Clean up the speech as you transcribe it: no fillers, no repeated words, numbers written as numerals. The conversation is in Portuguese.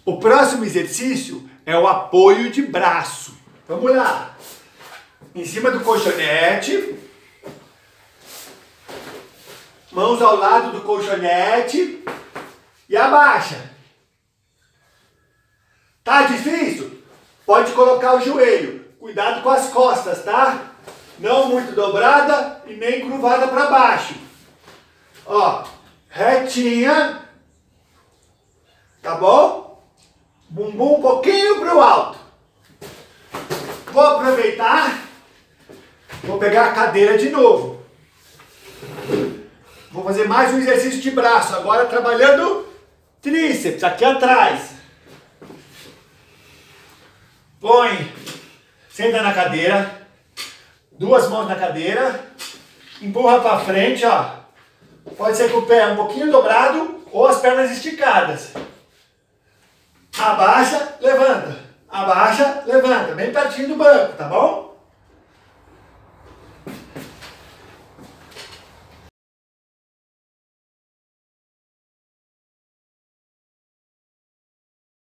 O próximo exercício é o apoio de braço. Vamos lá. Em cima do colchonete. Mãos ao lado do colchonete. E abaixa. Tá difícil? Pode colocar o joelho. Cuidado com as costas, tá? Não muito dobrada e nem curvada para baixo. Ó, retinha. Tá bom? Bumbum um pouquinho para o alto. Vou aproveitar. Vou pegar a cadeira de novo. Vou fazer mais um exercício de braço. Agora trabalhando tríceps aqui atrás. Põe. Senta na cadeira. Duas mãos na cadeira. Empurra para frente, ó. Pode ser com o pé um pouquinho dobrado ou as pernas esticadas. Abaixa, levanta. Abaixa, levanta. Bem pertinho do banco, tá bom?